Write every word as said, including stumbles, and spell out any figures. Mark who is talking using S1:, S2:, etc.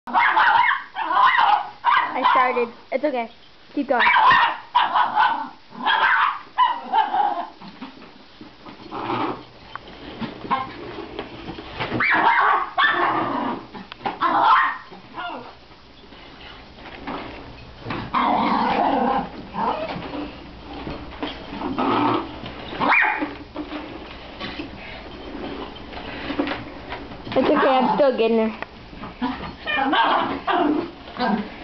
S1: I started. It's okay. Keep going. It's okay, I'm still getting her.